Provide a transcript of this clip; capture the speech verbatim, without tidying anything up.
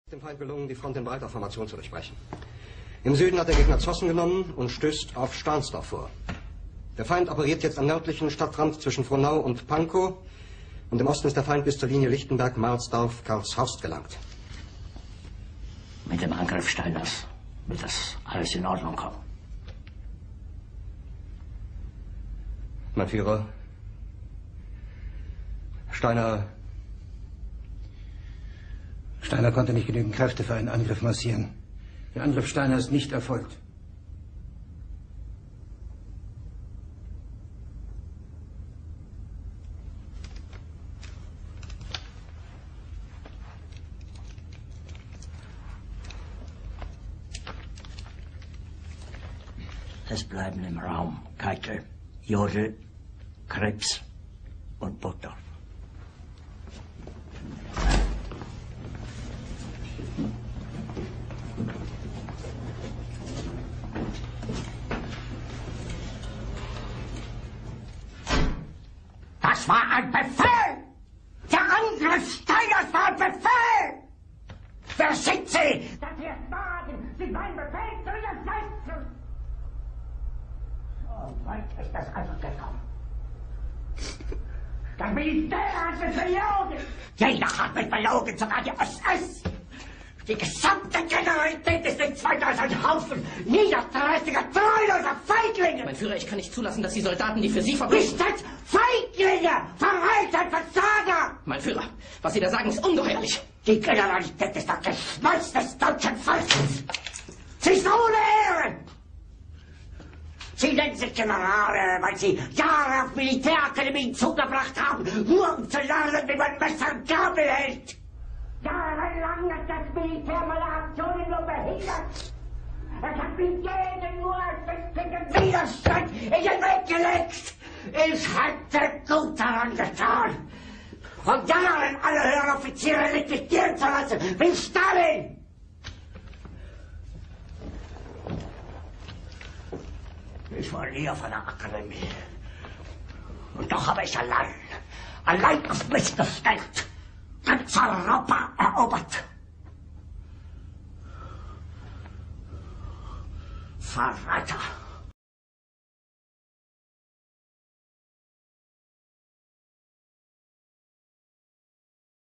Dem Feind gelungen, die Front in breiter Formation zu durchbrechen. Im Süden hat der Gegner Zossen genommen und stößt auf Stahnsdorf vor. Der Feind operiert jetzt am nördlichen Stadtrand zwischen Frohnau und Pankow und im Osten ist der Feind bis zur Linie Lichtenberg-Marsdorf-Karlshorst gelangt. Mit dem Angriff Steiners wird das alles in Ordnung kommen. Mein Führer, Steiner... Steiner konnte nicht genügend Kräfte für einen Angriff massieren. Der Angriff Steiner ist nicht erfolgt. Es bleiben im Raum Keitel, Jodl, Krebs und Burgdorf. Das war ein Befehl! Der Angriff Steiners war ein Befehl! Wer sind Sie? Dass Sie es wagen, sich meinen Befehl zu widersetzen! So weit ist das also gekommen. Das Militär hat mich belogen! Jeder hat mich belogen, sogar die S S! Die gesamte Generalität ist nichts weiter als ein Haufen niederträchtiger, treuloser Feiglinge! Mein Führer, ich kann nicht zulassen, dass die Soldaten, die für Sie verbringen... Nicht als Feiglinge! Verreiter, Versager! Mein Führer, was Sie da sagen, ist ungeheuerlich. Die Generalität ist das Geschmolz des deutschen Volkes! Sie ist ohne Ehre! Sie nennen sich Generale, weil Sie Jahre auf Militärakademien zugebracht haben, nur um zu lernen, wie man Messer und Gabel hält! Jahrelang hat das Militär meine Aktionen nur behindert. Es hat mir jeden nur ersichtlichen Widerstand in den Weg gelegt. Ich hätte gut daran getan, von Jahren alle höheren Offiziere liquidieren zu lassen, wie Stalin. Ich war nie auf einer Akademie. Und doch habe ich allein, allein auf mich gestellt, ganz Europa erobert. Verräter!